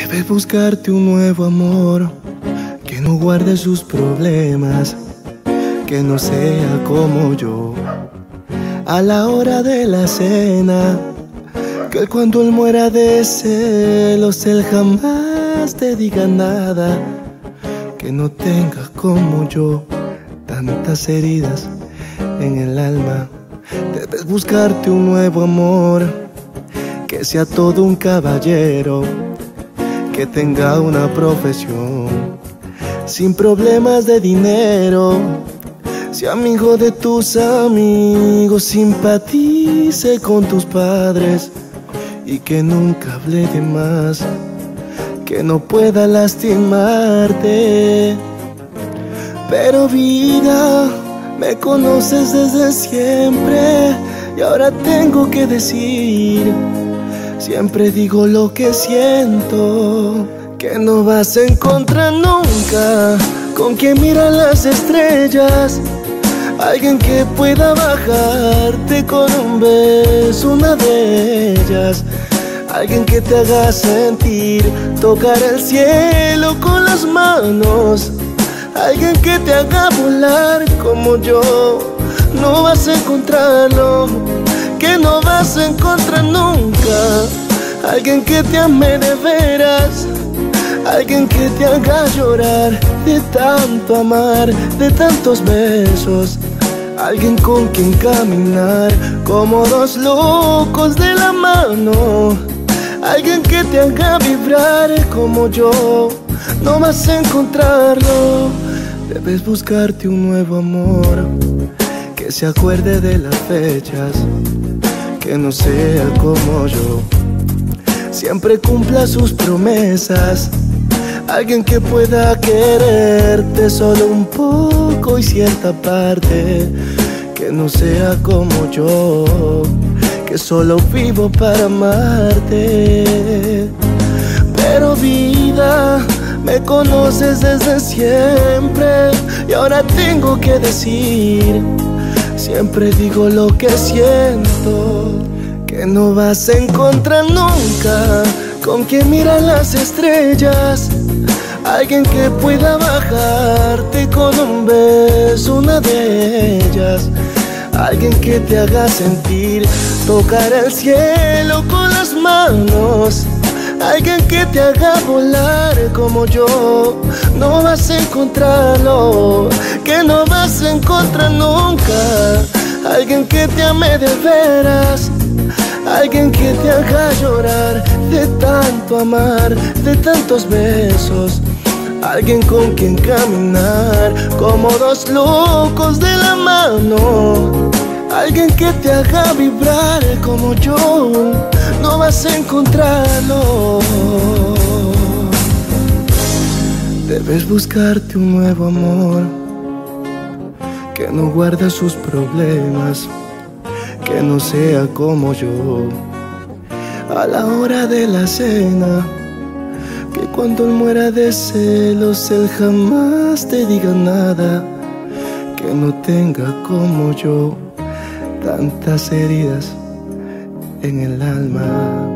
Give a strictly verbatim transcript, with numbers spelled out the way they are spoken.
Debes buscarte un nuevo amor que no guarde sus problemas, que no sea como yo. A la hora de la cena, que cuando él muera de celos, él jamás te diga nada, que no tenga como yo tantas heridas en el alma. Debes buscarte un nuevo amor que sea todo un caballero, que tenga una profesión sin problemas de dinero, sea amigo de tus amigos, simpatice con tus padres y que nunca hable de más, que no pueda lastimarte. Pero vida, me conoces desde siempre y ahora tengo que decir, siempre digo lo que siento, que no vas a encontrar nunca con quien mira las estrellas, alguien que pueda bajarte con un beso, una de ellas, alguien que te haga sentir, tocar el cielo con las manos, alguien que te haga volar como yo. No vas a encontrarlo, que no vas a encontrar nunca, alguien que te ame de veras, alguien que te haga llorar de tanto amar, de tantos besos, alguien con quien caminar como dos locos de la mano, alguien que te haga vibrar como yo. No vas a encontrarlo, debes buscarte un nuevo amor que se acuerde de las fechas, que no sea como yo, siempre cumpla sus promesas, alguien que pueda quererte solo un poco y cierta parte, que no sea como yo, que solo vivo para amarte. Pero vida, me conoces desde siempre y ahora tengo que decir, siempre digo lo que siento, que no vas a encontrar nunca con quien mira las estrellas, alguien que pueda bajarte con un beso, una de ellas, alguien que te haga sentir, tocar el cielo con las manos, alguien que te haga volar como yo. No vas a encontrarlo, que no vas a encontrar nunca, alguien que te ame de veras, alguien que te haga llorar de tanto amar, de tantos besos, alguien con quien caminar como dos locos de la mano, alguien que te haga vibrar como yo. No vas a encontrarlo, debes buscarte un nuevo amor que no guarde sus problemas, que no sea como yo. A la hora de la cena, que cuando él muera de celos, él jamás te diga nada, que no tenga como yo tantas heridas en el alma.